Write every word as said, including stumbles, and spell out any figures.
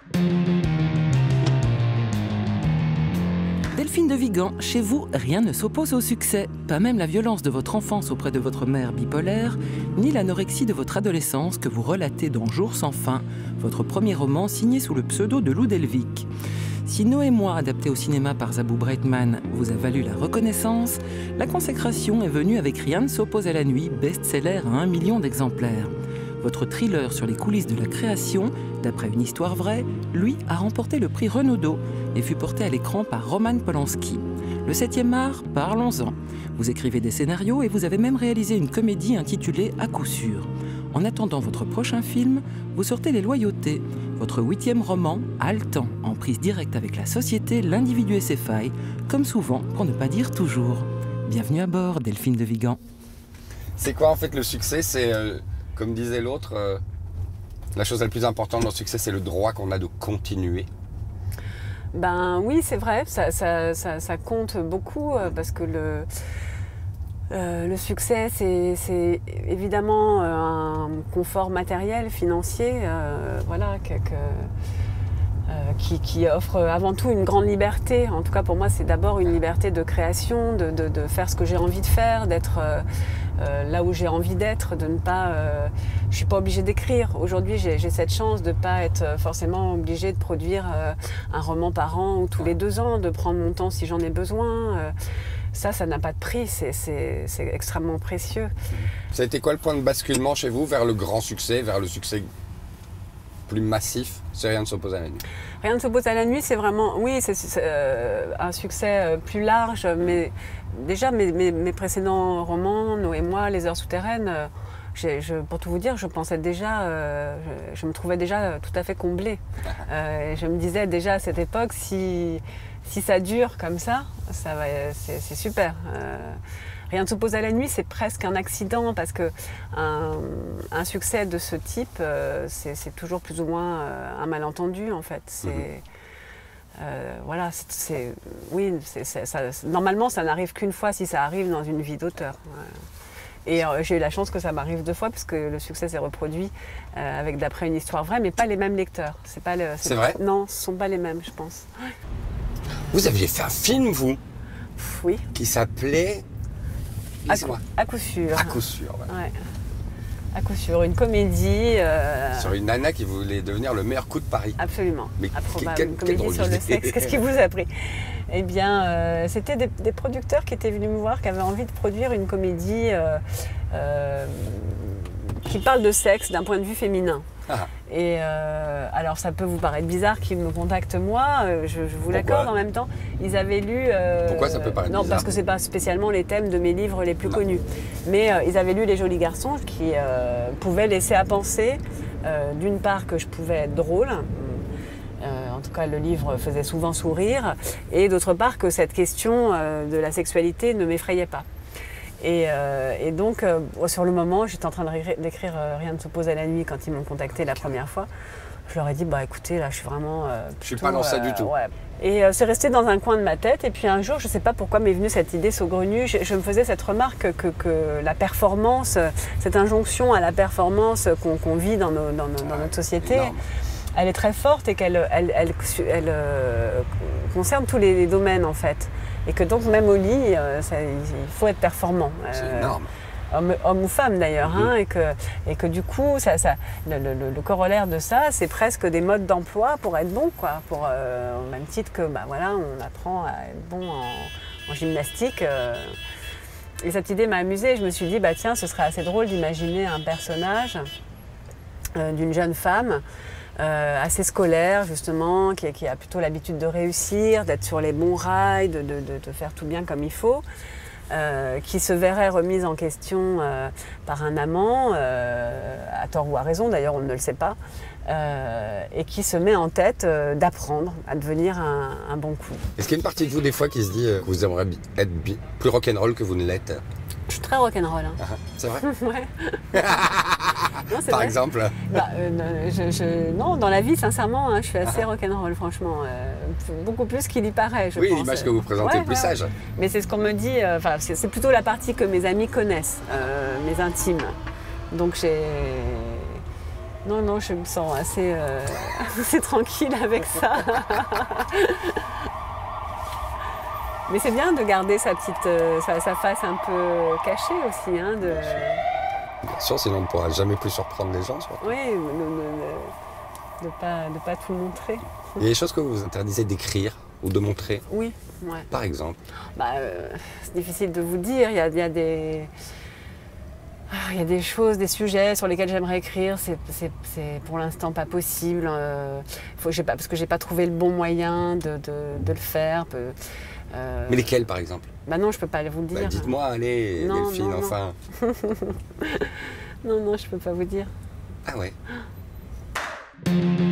Delphine de Vigan, chez vous, rien ne s'oppose au succès. Pas même la violence de votre enfance auprès de votre mère bipolaire, ni l'anorexie de votre adolescence que vous relatez dans Jour sans fin, votre premier roman signé sous le pseudo de Lou Delvic. Si Noé et moi, adapté au cinéma par Zabou Breitman, vous a valu la reconnaissance, la consécration est venue avec Rien ne s'oppose à la nuit, best-seller à un million d'exemplaires. Votre thriller sur les coulisses de la création, d'après une histoire vraie, lui a remporté le prix Renaudot et fut porté à l'écran par Roman Polanski. Le septième art, parlons-en. Vous écrivez des scénarios et vous avez même réalisé une comédie intitulée À coup sûr. En attendant votre prochain film, vous sortez Les Loyautés, votre huitième roman, haletant, en prise directe avec la société, l'individu et ses failles, comme souvent, pour ne pas dire toujours. Bienvenue à bord, Delphine de Vigan. C'est quoi en fait le succès? C'est, euh, comme disait l'autre, euh, la chose la plus importante dans le succès, c'est le droit qu'on a de continuer. Ben oui, c'est vrai, ça, ça, ça, ça compte beaucoup euh, parce que le, euh, le succès, c'est évidemment euh, un confort matériel, financier, euh, voilà, que, que, euh, qui, qui offre avant tout une grande liberté. En tout cas, pour moi, c'est d'abord une liberté de création, de, de, de faire ce que j'ai envie de faire, d'être euh, euh, là où j'ai envie d'être, de ne pas... Euh, je ne suis pas obligée d'écrire. Aujourd'hui, j'ai cette chance de ne pas être forcément obligée de produire euh, un roman par an ou tous les deux ans, de prendre mon temps si j'en ai besoin. Euh, ça, ça n'a pas de prix, c'est extrêmement précieux. Ça a été quoi le point de basculement chez vous vers le grand succès, vers le succès plus massif? C'est Rien ne s'oppose à la nuit. Rien ne s'oppose à la nuit, c'est vraiment, oui, c'est euh, un succès plus large, mais déjà mes, mes, mes précédents romans, Noé et moi, Les Heures souterraines, euh, je, pour tout vous dire, je pensais déjà, euh, je, je me trouvais déjà tout à fait comblée. Euh, et je me disais déjà à cette époque, si, si ça dure comme ça, ça c'est super. Euh, Rien ne s'oppose à la nuit, c'est presque un accident parce que un, un succès de ce type, euh, c'est toujours plus ou moins euh, un malentendu en fait. C'est mmh. euh, voilà, c'est oui, c'est ça, normalement ça n'arrive qu'une fois si ça arrive dans une vie d'auteur. Et euh, j'ai eu la chance que ça m'arrive deux fois parce que le succès s'est reproduit euh, avec d'après une histoire vraie, mais pas les mêmes lecteurs. C'est pas le. C'est vrai? Non, ce sont pas les mêmes, je pense. Vous aviez fait un film, vous? Oui. Qui s'appelait. À, à coup sûr. À coup sûr, ouais. Ouais. À coup sûr, une comédie. Euh... Sur une nana qui voulait devenir le meilleur coup de Paris. Absolument. Mais Improbable. quel, une comédie quel sur le sexe. Qu'est-ce qui vous a pris? Eh bien, euh, c'était des, des producteurs qui étaient venus me voir, qui avaient envie de produire une comédie euh, euh, qui parle de sexe d'un point de vue féminin. Ah. Et euh, alors ça peut vous paraître bizarre qu'ils me contactent moi, euh, je, je vous l'accorde en même temps. Ils avaient lu... Euh, Pourquoi ça peut paraître non, bizarre? parce que c'est pas spécialement les thèmes de mes livres les plus non. connus. Mais euh, ils avaient lu Les Jolis Garçons qui euh, pouvaient laisser à penser, euh, d'une part que je pouvais être drôle, euh, en tout cas le livre faisait souvent sourire, et d'autre part que cette question euh, de la sexualité ne m'effrayait pas. Et, euh, et donc, euh, sur le moment, j'étais en train d'écrire euh, Rien ne s'oppose à la nuit quand ils m'ont contacté la première fois. Je leur ai dit, bah écoutez, là, je suis vraiment... Euh, plutôt, je suis pas dans ça euh, du tout. Ouais. Et euh, c'est resté dans un coin de ma tête. Et puis un jour, je ne sais pas pourquoi m'est venue cette idée saugrenue. Je, je me faisais cette remarque que, que la performance, cette injonction à la performance qu'on qu'on vit dans, nos, dans, nos, dans notre société, énorme. Elle est très forte et qu'elle elle, elle, elle, elle, euh, concerne tous les domaines en fait. Et que donc même au lit, euh, ça, il faut être performant. C'est euh, énorme. Homme, homme ou femme d'ailleurs. Mmh. Hein, et, que, et que du coup, ça, ça, le, le, le corollaire de ça, c'est presque des modes d'emploi pour être bon. Quoi, pour, euh, au même titre que bah, voilà, on apprend à être bon en, en gymnastique. Euh, et cette idée m'a amusée. Je me suis dit, bah, tiens, ce serait assez drôle d'imaginer un personnage euh, d'une jeune femme Euh, assez scolaire justement, qui, qui a plutôt l'habitude de réussir, d'être sur les bons rails, de, de, de, de faire tout bien comme il faut, euh, qui se verrait remise en question euh, par un amant, euh, à tort ou à raison d'ailleurs, on ne le sait pas, euh, et qui se met en tête euh, d'apprendre à devenir un, un bon coup. Est-ce qu'il y a une partie de vous des fois qui se dit euh, que vous aimeriez être plus rock'n'roll que vous ne l'êtes? Je suis très rock'n'roll. Hein. Ah, c'est vrai? Ouais. Non, Par vrai. exemple bah, euh, je, je, Non, dans la vie, sincèrement, hein, je suis assez ah. rock'n'roll, franchement. Euh, beaucoup plus qu'il y paraît, je oui, pense. l'image que vous présentez ouais, est plus ouais, sage. Ouais. Mais c'est ce qu'on me dit, euh, c'est plutôt la partie que mes amis connaissent, euh, mes intimes. Donc j'ai... Non, non, je me sens assez, euh, assez tranquille avec ça. Mais c'est bien de garder sa petite, euh, sa, sa face un peu cachée aussi. Hein, de... Bien sûr, sinon on ne pourra jamais plus surprendre les gens. Surtout. Oui, de ne pas, de pas tout montrer. Il y a des choses que vous vous interdisez d'écrire ou de montrer. Oui, ouais. Par exemple. Bah, euh, c'est difficile de vous dire. Il y a, il y a des... Il y a des choses, des sujets sur lesquels j'aimerais écrire, c'est, c'est, c'est pour l'instant pas possible, euh, faut que j'ai pas, parce que j'ai pas trouvé le bon moyen de, de, de le faire. Euh... Mais lesquels par exemple? Bah non, je peux pas vous le dire. Bah, dites-moi, allez, non, Delphine, non, enfin. Non, non, je peux pas vous dire. Ah ouais.